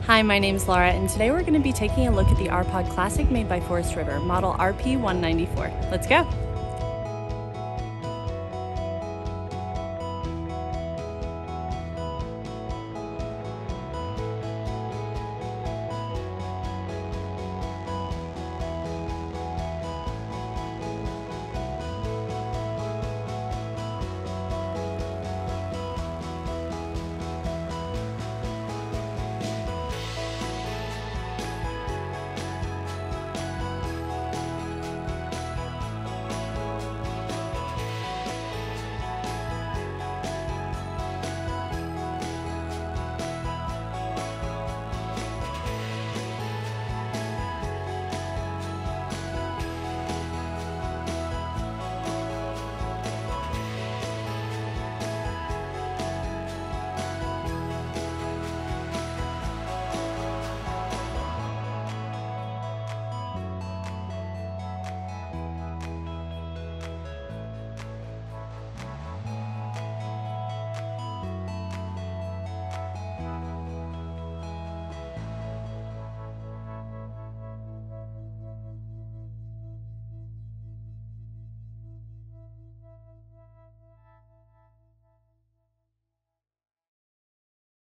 Hi, my name's Laura, and today we're going to be taking a look at the R-Pod Classic made by Forest River, model RP-194. Let's go!